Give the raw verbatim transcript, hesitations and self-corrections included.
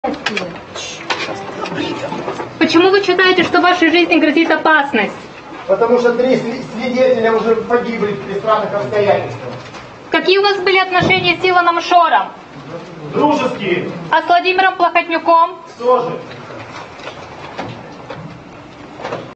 Почему вы считаете, что вашей жизни грозит опасность? Потому что три свидетеля уже погибли при странных обстоятельствах. Какие у вас были отношения с Илоном Шором? Дружеские. А с Владимиром Плохотнюком? Тоже.